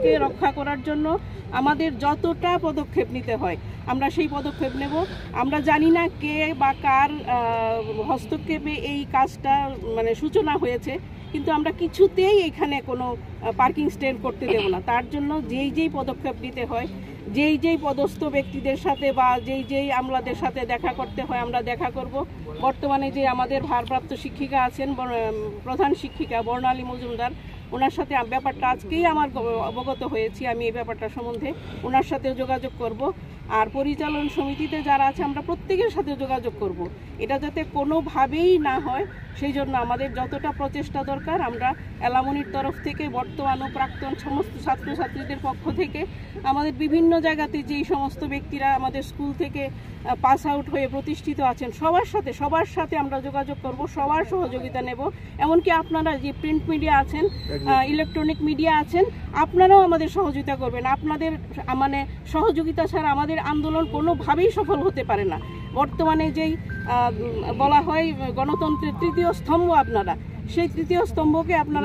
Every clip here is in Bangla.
ব্যবস্থাকে রক্ষা করার জন্য আমাদের যতটা পদক্ষেপ নিতে হয় আমরা সেই পদক্ষেপ নেব। আমরা জানি না কে বা কার হস্তক্ষেপে এই কাজটা মানে সূচনা হয়েছে, কিন্তু আমরা কিছুতেই এখানে কোনো পার্কিং স্ট্যান্ড করতে দেব না। তার জন্য যেই পদক্ষেপ নিতে হয়, যেই পদস্থ ব্যক্তিদের সাথে বা যেই আমলাদের সাথে দেখা করতে হয় আমরা দেখা করব। বর্তমানে যে আমাদের ভারপ্রাপ্ত শিক্ষিকা আছেন, প্রধান শিক্ষিকা বর্ণালী মজুমদার, ওনার সাথে ব্যাপারটা আজকেই আমার অবগত হয়েছি, আমি এই ব্যাপারটা সম্বন্ধে ওনার সাথে যোগাযোগ করব। আর পরিচালন সমিতিতে যারা আছে আমরা প্রত্যেকের সাথে যোগাযোগ করব, এটা যাতে কোনোভাবেই না হয় সেই জন্য আমাদের যতটা প্রচেষ্টা দরকার আমরা এলামনির তরফ থেকে বর্তমান ও প্রাক্তন সমস্ত ছাত্রছাত্রীদের পক্ষ থেকে আমাদের বিভিন্ন জায়গাতে যেই সমস্ত ব্যক্তিরা আমাদের স্কুল থেকে পাস আউট হয়ে প্রতিষ্ঠিত আছেন সবার সাথে আমরা যোগাযোগ করব, সবার সহযোগিতা নেব। এমনকি আপনারা যে প্রিন্ট মিডিয়া আছেন, ইলেকট্রনিক মিডিয়া আছেন, আপনারাও আমাদের সহযোগিতা করবেন। আপনাদের মানে সহযোগিতা ছাড়া আমাদের আন্দোলন কোনোভাবেই সফল হতে পারে না। বর্তমানে যেই বলা হয় গণতন্ত্রের তৃতীয় স্তম্ভ, আপনারা সেই তৃতীয় স্তম্ভকে আপনারা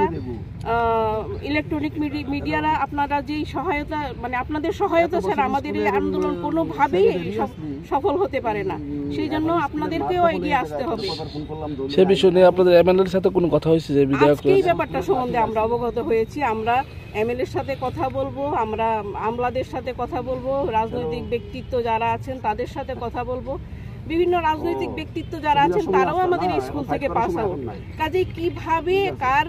ইলেকট্রনিক মিডিয়ারা আপনারা যেই সহায়তা মানে আপনাদের সহায়তা ছাড়া আমাদের এই আন্দোলন কোনোভাবেই সফল হতে পারে না। সেই জন্য আপনাদেরকেও এগিয়ে আসতে হবে। সে বিষয় নিয়ে আপনাদের এমএলএর সাথে কোনো কথা হয়েছে? যে এই ব্যাপারটা সম্বন্ধে আমরা অবগত হয়েছি, আমরা এমএলএর সাথে কথা বলবো, আমরা আমলাদের সাথে কথা বলবো, রাজনৈতিক ব্যক্তিত্ব যারা আছেন তাদের সাথে কথা বলবো। বিভিন্ন রাজনৈতিক ব্যক্তিত্ব যারা আছেন তারাও আমাদের এই স্কুল থেকে পাস আউট। কাজেই কিভাবে কার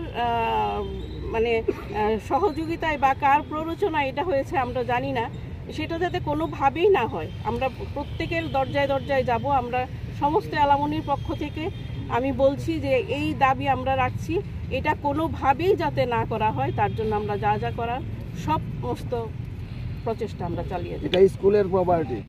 মানে সহযোগিতায় বা কার প্ররোচনায় এটা হয়েছে আমরা জানি না, সেটা যাতে কোনোভাবেই না হয় আমরা প্রত্যেকের দরজায় যাব। আমরা সমস্ত এলামনির পক্ষ থেকে আমি বলছি যে এই দাবি আমরা রাখছি, এটা কোনোভাবেই যাতে না করা হয় তার জন্য আমরা যা করার সমস্ত প্রচেষ্টা আমরা চালিয়ে যাই। এটা স্কুলের প্রপার্টি।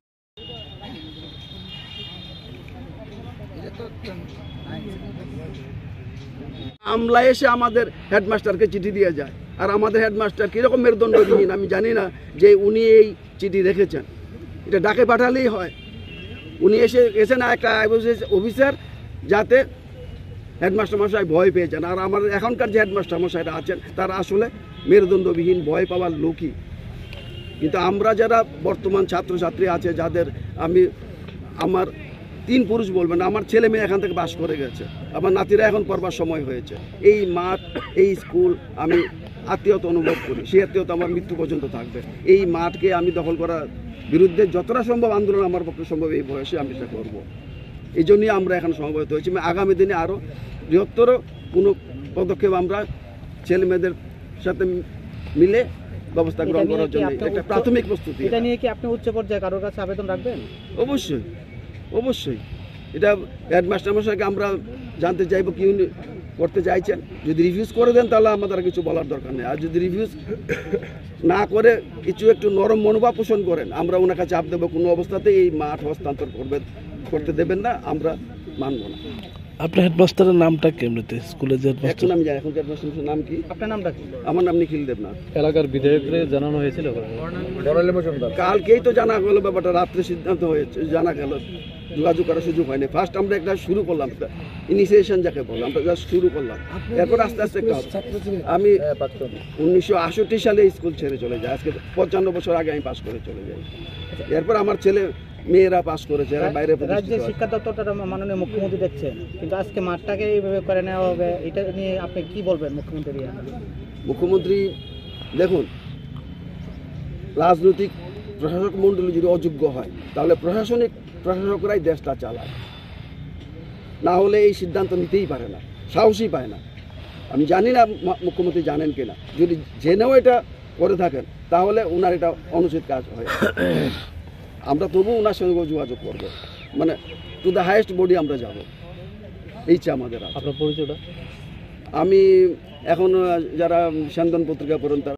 আমলা এসে আমাদের হেডমাস্টারকে চিঠি দিয়ে যায়, আর আমাদের হেডমাস্টার কীরকম মেরুদণ্ডবিহীন আমি জানি না যে উনি এই চিঠি রেখেছেন। এটা ডাকে পাঠালেই হয়, উনি এসে না একটা অফিসার যাতে হেডমাস্টার মশাই ভয় পেয়েছেন। আর আমাদের এখনকার যে হেডমাস্টার মশাইরা আছেন তারা আসলে মেরুদণ্ডবিহীন, ভয় পাওয়ার লোকই। কিন্তু আমরা যারা বর্তমান ছাত্রছাত্রী আছে যাদের আমার 3 পুরুষ বলবেন, আমার ছেলে মেয়ে এখান থেকে বাস করে গেছে, আমার নাতিরা এখন পড়বার সময় হয়েছে। এই মাঠ, এই স্কুল আমি আত্মীয়তা অনুভব করি, সেই আত্মীয়তা আমার মৃত্যু পর্যন্ত থাকবে। এই মাঠকে আমি দখল করার বিরুদ্ধে যতটা সম্ভব আন্দোলন আমার পক্ষে সম্ভব এই বয়সে আমি সেটা করবো। এই জন্যই আমরা এখন সমবেত হয়েছি। আগামী দিনে আরও বৃহত্তর কোনো পদক্ষেপ আমরা ছেলে মেয়েদের সাথে মিলে ব্যবস্থা গ্রহণ করার জন্য একটা প্রাথমিক প্রস্তুতি। এটা নিয়ে কি আপনি উচ্চ পর্যায়ে কারোর কাছে আবেদন রাখবেন? অবশ্যই এটা হেডমাস্টার মশাইকে আমরা জানতে চাইবো কি উনি করতে চাইছেন। যদি রিভিউজ করে দেন তাহলে আমাদের কিছু বলার দরকার নেই, আর যদি রিভিউজ না করে কিছু একটু নরম মনোভাব পোষণ করেন আমরা ওনার কাছে চাপ দেবো কোনো অবস্থাতেই এই মাঠ হস্তান্তর করতে দেবেন না, আমরা মানব না। আপনার হেডমাস্টারের নামটা কেমনিতে স্কুলের যে এখন আমি জানি এখন হেডমাস্টারের নাম কি? আপনার নামটা কি? আমার নাম নিখিল দেবনাথ। এলাকার বিধায়কদের জানানো হয়েছিল? কালকেই তো জানা গেল ব্যাপারটা, রাত্রে সিদ্ধান্ত হয়েছে, জানা গেল, যোগাযোগ করার সুযোগ হয়নি। ফার্স্ট আমরা একটা শুরু করলাম, ইনিশিয়েশন যাকে বললাম, আমরা জাস্ট শুরু করলাম। এরপর আস্তে আস্তে আমি 1968 সালে স্কুল ছেড়ে চলে যাই, আজকে 55 বছর আগে আমি পাস করে চলে যাই। এরপর আমার ছেলে মেয়েরা পাস করেছে, বাইরে। রাজ্যের শিক্ষা দপ্তরটা মাননীয় মুখ্যমন্ত্রী দেখছেন, কিন্তু আজকে মাঠটাকে এইভাবে করে নেওয়া হবে, এটা নিয়ে আপনি কি বলবেন? মুখ্যমন্ত্রী দেখুন, রাজনৈতিক প্রশাসক মণ্ডলী যদি অযোগ্য হয় তাহলে প্রশাসকরাই দেশটা চালায়, না হলে এই সিদ্ধান্ত নিতেই পারে না, সাহসই পায় না। আমি জানি না মুখ্যমন্ত্রী জানেন কিনা, যদি জেনেও এটা করে থাকেন তাহলে ওনার এটা অনুচিত কাজ হয়। আমরা তবু ওনার সঙ্গে যোগাযোগ করবো, মানে টু দ্য হাইয়েস্ট বডি আমরা যাব, এই চেয়ে আমাদের। আপনার পরিচয়টা? আমি এখন যারা স্যান্দন পত্রিকা পড়েন